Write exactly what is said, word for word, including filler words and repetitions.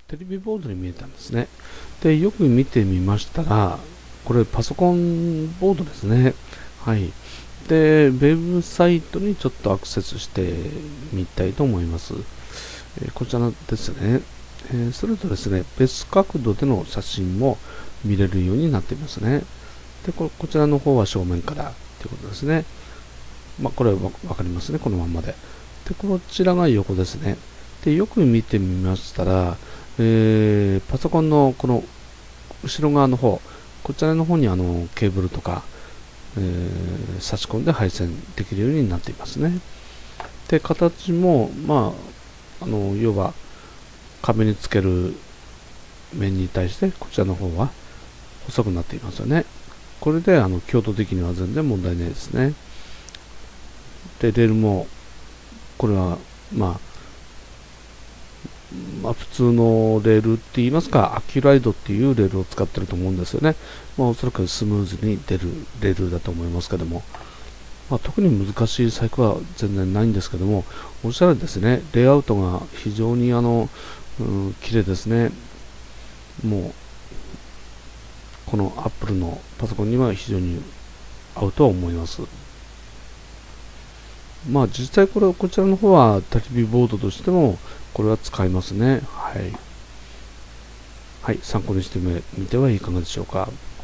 テレビボードに見えたんですね。で、よく見てみましたら、これパソコンボードですね。はい。で、ウェブサイトにちょっとアクセスしてみたいと思います。えーこちらですね。えーするとですね、別角度での写真も見れるようになっていますね。で、ここちらの方は正面からということですね。まあ、これはわかりますね、このまんまで。で、こちらが横ですね。で、よく見てみましたら、えーパソコンのこの後ろ側の方、こちらの方にあのケーブルとか、えー差し込んで配線できるようになっていますね。で、形も、まあ、あの要は壁につける面に対してこちらの方は細くなっていますよね。これであの強度的には全然問題ないですね。で、レールもこれは、まあ、まあ、普通のレールって言いますか、アキュライドっていうレールを使ってると思うんですよね。まあ、おそらくスムーズに出るレールだと思いますけども、まあ、特に難しい細工は全然ないんですけども、おしゃれですね。レイアウトが非常にあの、うん、綺麗ですね。もう、この Apple のパソコンには非常に合うとは思います。まあ実際これこちらの方はテレビボードとしてもこれは使いますね。はい。はい、参考にしてみてはいかがでしょうか。